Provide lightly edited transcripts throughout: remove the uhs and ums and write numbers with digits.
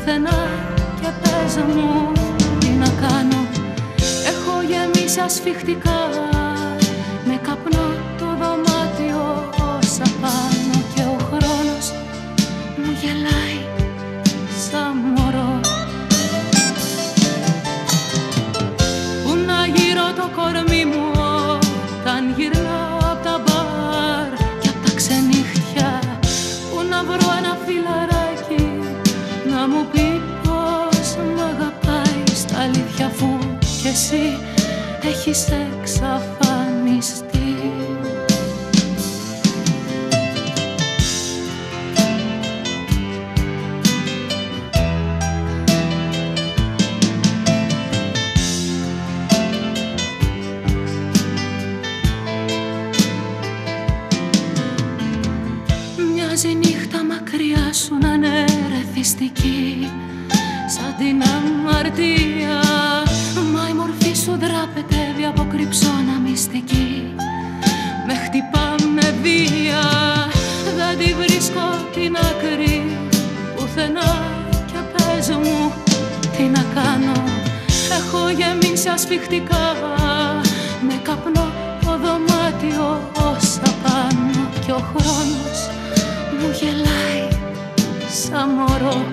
πουθενά και πες μου τι να κάνω. Έχω γεμίσει ασφιχτικά με καπνό το δωμάτιο όσα πάνω και ο χρόνος μου γελάει σαν μωρό. Πού να γύρω το κορμί μου όταν γυρνάω απ' τα μπαρ και απ' τα ξενύχτια. Πού να βρω ένα φιλαράκι να μου πει πως μ' αγαπάει στα αλήθεια, αφού κι εσύ έχεις εξαφανιστεί. Μοιάζει νύχτα μακριά σου να είναι ρεθιστική σαν την αμαρτία, μα η μορφή σου δράπετεύει από κρυψώνα μυστική. Με χτυπά με βία, δεν τη βρίσκω την άκρη πουθενά και πες μου τι να κάνω. Έχω γεμίσει ασφιχτικά με καπνό το δωμάτιο όσα πάνω και ο χρόνος μου γελάει σαν μωρό.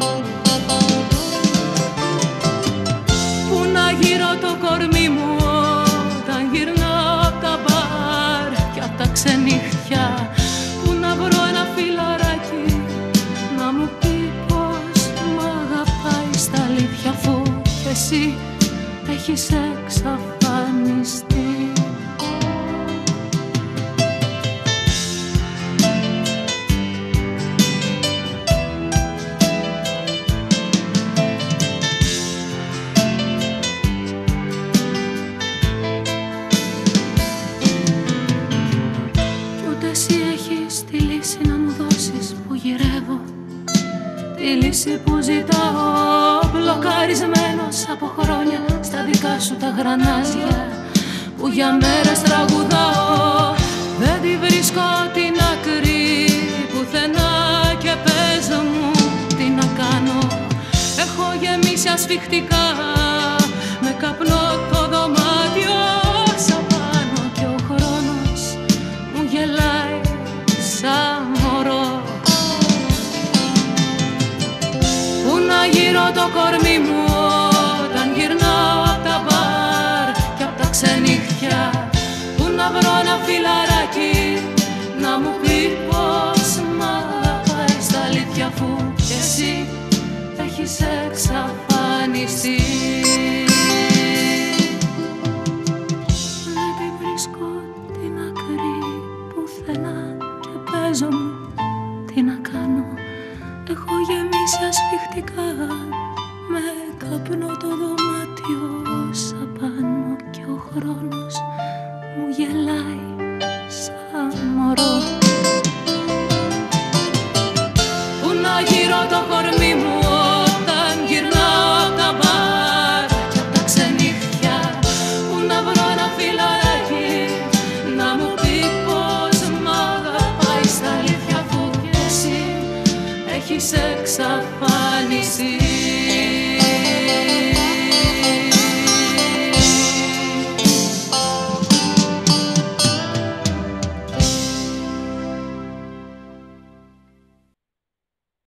Πού να γύρω το κορμί μου όταν γυρνάω απ' τα μπαρ και απ' τα ξενύχτια. Πού να βρω ένα φιλαράκι να μου πει πως μ' αγαπάει στα αλήθεια, αφού κι εσύ έχεις εξαφανιστεί. Τη λύση που ζητάω, μπλοκαρισμένος από χρόνια στα δικά σου τα γρανάζια που για μέρες τραγουδάω. Δεν τη βρίσκω την άκρη πουθενά και πες μου τι να κάνω. Έχω γεμίσει ασφιχτικά με καπνό το δωμάτιο σαν πάνω και ο χρόνος μου γελάει σαν μωρό. Πού να γύρω το κορμί μου όταν γυρνάω απ' τα μπαρ και απ' τα ξενύχτια. Πού να βρω ένα φιλαράκι να μου πει πως μ' αγαπάει στα αλήθεια, αφού κι εσύ έχεις εξαφανιστεί. Δεν τη βρίσκω την άκρη πουθενά και παίζω μου τι να κάνω. Έχω γεμίσει ασφιχτικά με καπνό το δωμάτιο όσα πάνω και ο χρόνος μου γελάει σαν μωρό. Πού να γύρω το κορμί μου όταν γυρνάω απ' τα μπαρ και απ' τα ξενύχτια. Πού να βρω ένα φιλαράκι να μου πει πως μ' αγαπάει στα αλήθεια, αφού κι εσύ έχεις εξαφανιστεί.